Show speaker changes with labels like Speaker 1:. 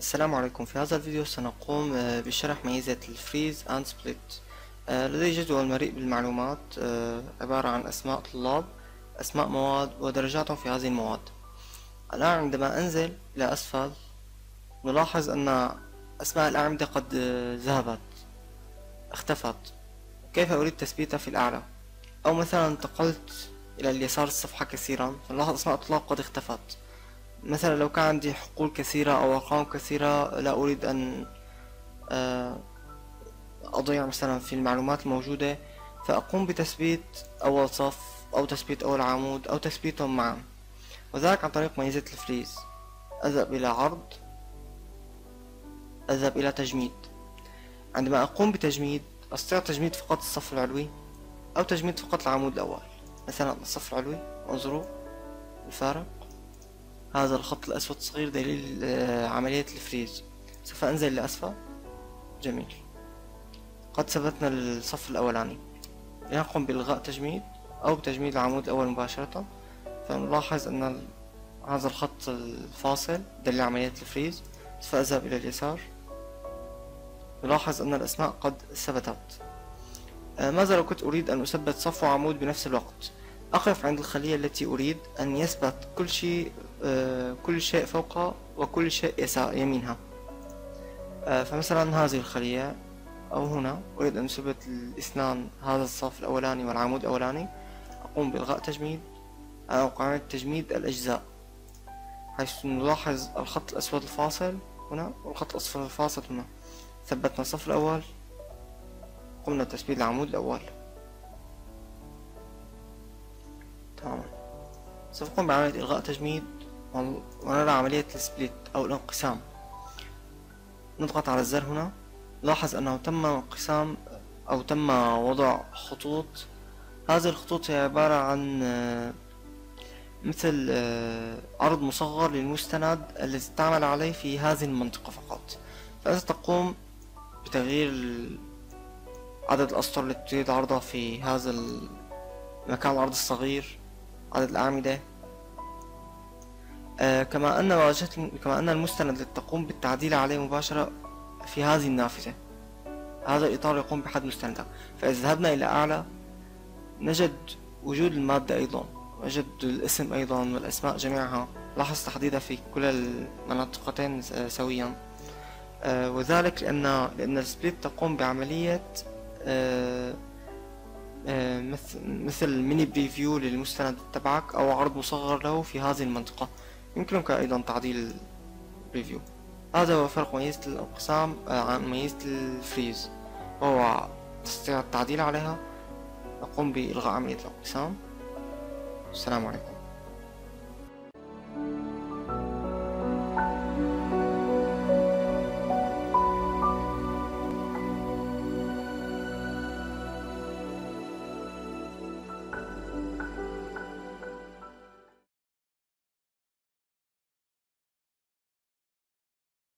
Speaker 1: السلام عليكم. في هذا الفيديو سنقوم بشرح ميزة الفريز اند سبليت. لدي جدول مليء بالمعلومات عبارة عن أسماء طلاب، أسماء مواد ودرجاتهم في هذه المواد. الآن عندما أنزل إلى أسفل نلاحظ أن أسماء الأعمدة قد ذهبت، اختفت. كيف أريد تثبيتها في الأعلى؟ أو مثلا انتقلت إلى اليسار الصفحة كثيرا فنلاحظ أسماء الطلاب قد اختفت. مثلا لو كان عندي حقول كثيرة أو أرقام كثيرة لا أريد أن أضيع مثلا في المعلومات الموجودة، فأقوم بتثبيت أول صف أو تثبيت أول عمود أو تثبيتهم معا، وذلك عن طريق ميزة الفريز. أذهب إلى عرض، أذهب إلى تجميد. عندما أقوم بتجميد أستطيع تجميد فقط الصف العلوي أو تجميد فقط العمود الأول. مثلا الصف العلوي، انظروا الفارق، هذا الخط الأسود الصغير دليل عملية الفريز. سوف أنزل لأسفل. جميل، قد ثبتنا الصف الأولاني. لنقوم بإلغاء تجميد أو بتجميد العمود الأول مباشرة، فنلاحظ أن هذا الخط الفاصل دليل عملية الفريز. سوف أذهب إلى اليسار، نلاحظ أن الأسماء قد ثبتت. ماذا لو كنت أريد أن أثبت صف وعمود بنفس الوقت؟ أقف عند الخلية التي أريد أن يثبت كل شيء فوقها وكل شيء يمينها. فمثلا هذه الخلية أو هنا أريد أن أثبت الاثنان، هذا الصف الأولاني والعمود الأولاني. أقوم بإلغاء تجميد أو إعادة تجميد الأجزاء، حيث نلاحظ الخط الأسود الفاصل هنا والخط الأصفر الفاصل هنا. ثبتنا الصف الأول، قمنا بتثبيت العمود الأول. تماما. سوف نقوم بعملية إلغاء تجميد ونرى عملية السبليت أو الانقسام. نضغط على الزر هنا، نلاحظ أنه تم انقسام أو تم وضع خطوط. هذه الخطوط هي عبارة عن مثل عرض مصغر للمستند الذي تعمل عليه في هذه المنطقة فقط. فأنت تقوم بتغيير عدد الأسطر التي تريد عرضها في هذا المكان العرض الصغير، عدد الأعمدة. كما أن المستند الذي تقوم بالتعديل عليه مباشرة في هذه النافذة. هذا الإطار يقوم بحد مستندها. فإذا ذهبنا إلى أعلى نجد وجود المادة أيضا، نجد الاسم أيضا والأسماء جميعها. لاحظ تحديدها في كل المناطقتين سويا، وذلك لأن السبليت تقوم بعملية مثل ميني بريفيو للمستند تبعك أو عرض مصغر له في هذه المنطقة. يمكنك أيضا تعديل بريفيو. هذا هو فرق ميزة الانقسام عن ميزة الفريز، وهو تستطيع التعديل عليها. نقوم بإلغاء عملية الانقسام. السلام عليكم.